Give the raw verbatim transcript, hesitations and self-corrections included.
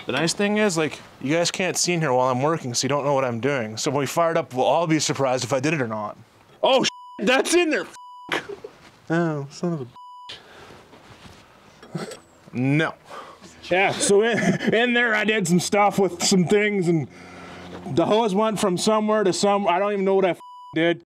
The nice thing is, like, you guys can't see in here while I'm working, so you don't know what I'm doing. So when we fire it up, we'll all be surprised if I did it or not. Oh, shit, that's in there. Oh, son of a. No. Yeah, so in, in there I did some stuff with some things, and the hose went from somewhere to some, I don't even know what I did.